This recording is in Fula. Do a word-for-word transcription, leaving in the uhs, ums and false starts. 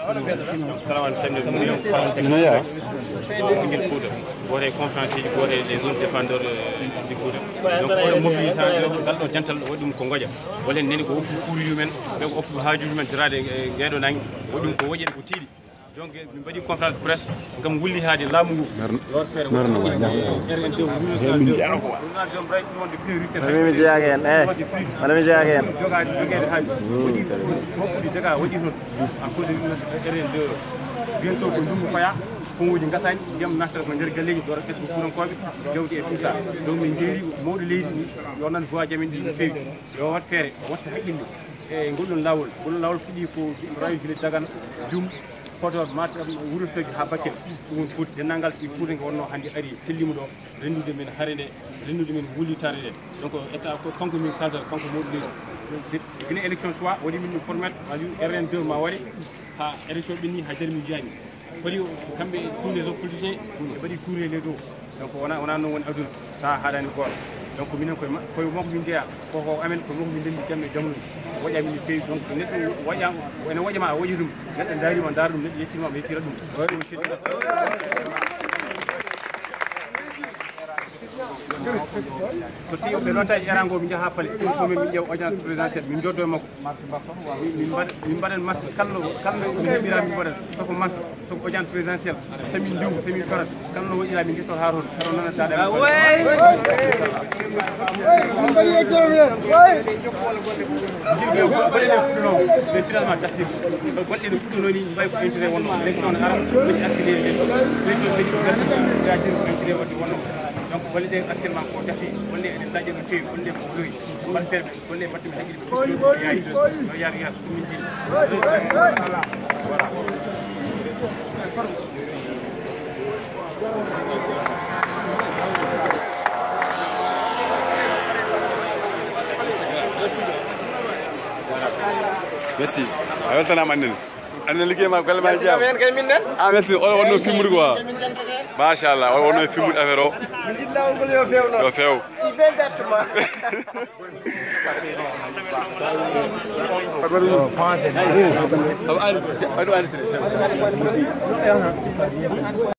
donc salaamaaleykum sëñ bi ñu ngi Fouta wote conférence ji wote les zones défendeurs du Fouta donc oɗo mobilisation ngal ɗo dental waɗi ɗum ko goƴa walla neni ko oppu kuuri men ɓe ko oppu haajuji men tirade ngeɗo nangue waɗi ɗum ko woƴƴede ko tiiɗi donc min mbaɗi conférence presse gam wullitade laamu ngu lor feere mi jeeyaka hen e wona mi jeeyaka hen jogade joguede haaji waɗi hokkude joga waɗi toon en cause de R N deux bientôt ko ndungu faya konguji gasani ndiyam naftata ko nder galleji ɗo ɓesgo fuurankoɓe jawdi e tout ça donc min jeeri mawɗo leydi ni yo nan voix jamin ɗi no fewi yo wat feere watta haqqille e golɗon lawol golɗon lawol fuɗɗi ko rawi village Dagana Dum Podor Matam Wourossogui ha Bakel ɗum woni Fouta dennangal ɗi Fouta ngo wonno hannde ari tellima ɗo rendude men hare nde rendude men wullitare nde donc état ko kanko min kalta kanko mawɗo leydi gine élection soit waɗi min ɗum promettre aju R N deux ma waɗi ha élection ɓenni ha jarmi jami waɗi kamɓe tous les autres politiciens ɓe mbaɗi touré les dow donc wona wona noon woni aduna sa haɗani goto donc minen koye koye makko min jeeya koko amen koye makko min ndendi jamɓe jamnude waƴami no fewi donc neɗɗo waƴa ene waƴama a waɗi ɗum neɗɗo darima daara ɗum neɗɗo yettinima ɓe yettira ɗum ɗum seddira so tawi ɓe lottaji erango min jaaha paale ɗum fof min ƴeew audience présidentielle min joddo e makko min mbaɗa min mbaɗan marche kalno kalno min heɓira min mbaɗan soko marche soko audience présidentielle samin ndungu samin karat kalno woɗɗira min jetto ha toon karo nanataɗe mais finalement dartide golle no fuɗɗanoni mbay ko intérêt wonno élection ne ara waɗi accéléré élection waɗi ko dartide ko intérêt wadde wonno donc golle ɗe actuellement ko jatti golle eɗen daƴƴe no fewi golle ko loyi mbaɗ feere golle mbatte mi haqqille yayi no yaari yaas ɗum min jiɗi voilà merci a weltanama annen annen ligguey ma golle ma jeeya a weltini oɗo wonno fimmude quoi machallah oɗo wonno fimmude affaire o mi jiɗi lawol ngol yo fewno yo few si ɓe gattama aɗa ari aɗa ari